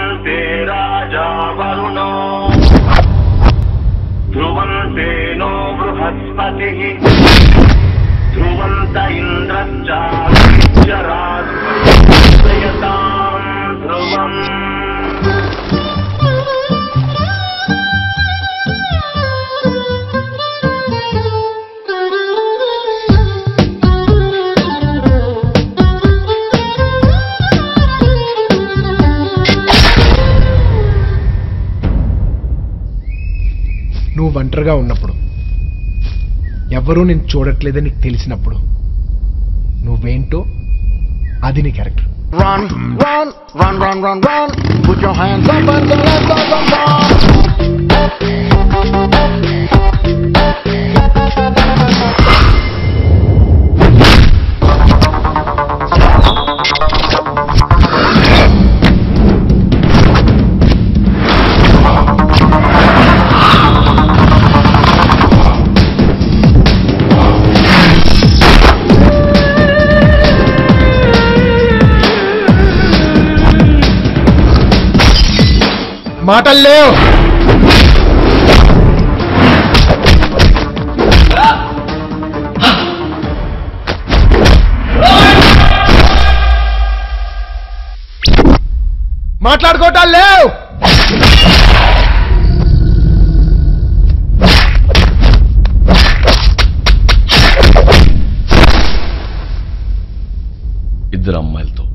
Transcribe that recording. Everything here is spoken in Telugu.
ధ్రువంతే రాజా వరుణో ధ్రువంతే నో బృహస్పతిః ధ్రువంత ఇంద్రశ్చారాజయతాం ధ్రువం. నువ్వు ఒంటరిగా ఉన్నప్పుడు, ఎవరూ నేను చూడట్లేదని నీకు తెలిసినప్పుడు నువ్వేంటో అది నీ character. Run, run, run, run, run, run. Put your hands up and the rest of them down. మాటలు లేవు. మాట్లాడుకోవటాలు లేవు. ఇద్దరు అమ్మాయిలతో